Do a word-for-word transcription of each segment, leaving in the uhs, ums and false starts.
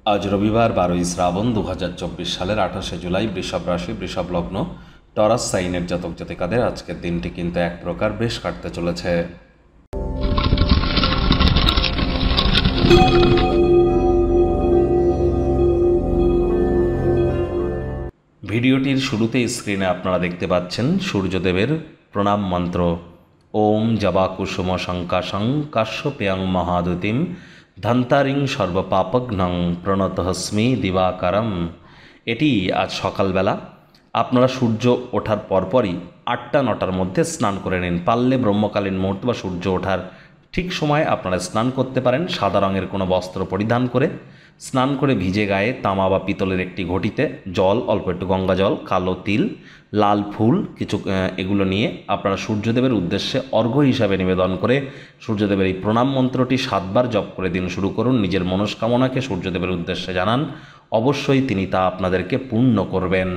আজ রবিবার বারোই শ্রাবণ দু হাজার চব্বিশ সালের আঠাশে জুলাই বৃষভ রাশি বৃষভ লগ্ন টরাস সাইনের জাতক জাতিকাদের আজকের দিনটি কিন্তু এক প্রকার বেশ কাটতে চলেছে। ভিডিওটির শুরুতেই স্ক্রিনে আপনারা দেখতে পাচ্ছেন সূর্যদেবের প্রণাম মন্ত্র। ওম জবা কুসুম শঙ্কাশং কাশ্যপেয়ং মহাদুতিম ধন্তারিং সর্বপাপঘ্নং প্রণতহস্মি দিবাকারম। এটি আজ সকালবেলা আপনারা সূর্য ওঠার পরপরই আটটা নটার মধ্যে স্নান করে নিন। পারলে ব্রহ্মকালীন মুহূর্ত বা সূর্য ওঠার ঠিক সময় আপনারা স্নান করতে পারেন। সাদা রঙের কোনো বস্ত্র পরিধান করে স্নান করে ভিজে গায়ে তামা বা পিতলের একটি ঘটিতে জল, অল্প একটু গঙ্গা জল, কালো তিল, লাল ফুল কিছু এগুলো নিয়ে আপনারা সূর্যদেবের উদ্দেশ্যে অর্ঘ্য হিসাবে নিবেদন করে সূর্যদেবের এই প্রণাম মন্ত্রটি সাতবার জপ করে দিন শুরু করুন। নিজের মনস্কামনাকে সূর্যদেবের উদ্দেশ্যে জানান, অবশ্যই তিনি তা আপনাদেরকে পূর্ণ করবেন।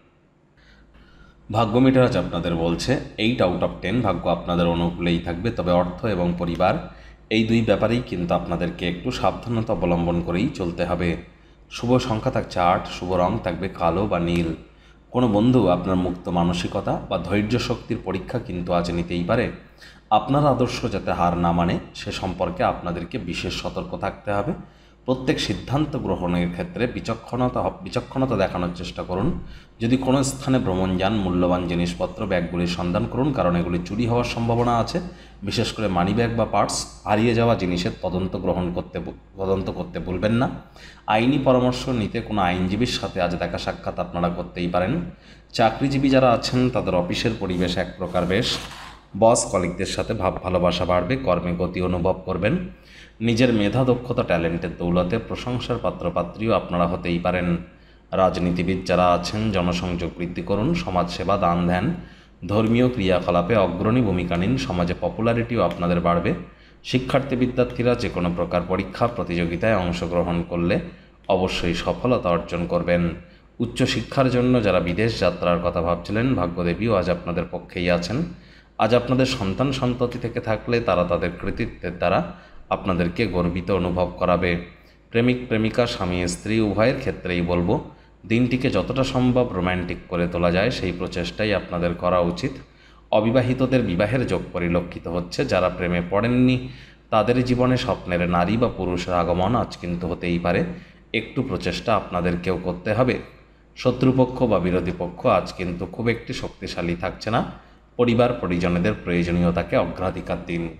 ভাগ্য মিটার আজ আপনাদের বলছে এইট আউট অফ টেন ভাগ্য আপনাদের অনুকূলেই থাকবে, তবে অর্থ এবং পরিবার এই দুই ব্যাপারেই কিন্তু আপনাদেরকে একটু সাবধানতা অবলম্বন করেই চলতে হবে। শুভ সংখ্যা থাকছে আট, শুভ রং থাকবে কালো বা নীল। কোনো বন্ধু আপনার মুক্ত মানসিকতা বা ধৈর্য শক্তির পরীক্ষা কিন্তু আজ নিতেই পারে। আপনার আদর্শ যাতে হার না মানে সে সম্পর্কে আপনাদেরকে বিশেষ সতর্ক থাকতে হবে। প্রত্যেক সিদ্ধান্ত গ্রহণের ক্ষেত্রে বিচক্ষণতা বিচক্ষণতা দেখানোর চেষ্টা করুন। যদি কোনো স্থানে ভ্রমণ যান, মূল্যবান জিনিসপত্র ব্যাগগুলির সন্ধান করুন, কারণ এগুলি চুরি হওয়ার সম্ভাবনা আছে। বিশেষ করে মানি ব্যাগ বা পার্স, হারিয়ে যাওয়া জিনিসের তদন্ত গ্রহণ করতে তদন্ত করতে ভুলবেন না। আইনি পরামর্শ নিতে কোনো আইনজীবীর সাথে আজ দেখা সাক্ষাৎ আপনারা করতেই পারেন। চাকরিজীবী যারা আছেন তাদের অফিসের পরিবেশ এক প্রকার বেশ। বস কলিগদের সাথে ভাব ভালোবাসা বাড়বে, কর্মে গতি অনুভব করবেন। নিজের মেধা, দক্ষতা, ট্যালেন্টের দৌলতে প্রশংসার পাত্রপাত্রীও আপনারা হতেই পারেন। রাজনীতিবিদ যারা আছেন জনসংযোগ বৃদ্ধি করুন, সমাজসেবা, দান ধ্যান, ধর্মীয় ক্রিয়াকলাপে অগ্রণী ভূমিকা নিন, সমাজে পপুলারিটিও আপনাদের বাড়বে। শিক্ষার্থী বিদ্যার্থীরা যে কোনো প্রকার পরীক্ষা প্রতিযোগিতায় অংশগ্রহণ করলে অবশ্যই সফলতা অর্জন করবেন। উচ্চশিক্ষার জন্য যারা বিদেশ যাত্রার কথা ভাবছিলেন, ভাগ্যদেবীও আজ আপনাদের পক্ষেই আছেন। আজ আপনাদের সন্তান সন্ততি থেকে থাকলে তারা তাদের কৃতিত্বের দ্বারা আপনাদেরকে গর্বিত অনুভব করাবে। প্রেমিক প্রেমিকা, স্বামী স্ত্রী উভয়ের ক্ষেত্রেই বলবো দিনটিকে যতটা সম্ভব রোম্যান্টিক করে তোলা যায় সেই প্রচেষ্টাই আপনাদের করা উচিত। অবিবাহিতদের বিবাহের যোগ পরিলক্ষিত হচ্ছে। যারা প্রেমে পড়েননি তাদের জীবনে স্বপ্নের নারী বা পুরুষের আগমন আজ কিন্তু হতেই পারে। একটু প্রচেষ্টা আপনাদেরকেও করতে হবে। শত্রুপক্ষ বা বিরোধী পক্ষ আজ কিন্তু খুব একটি শক্তিশালী থাকছে না। পরিবার পরিজনদের প্রয়োজনীয়তাকে অগ্রাধিকার দিন।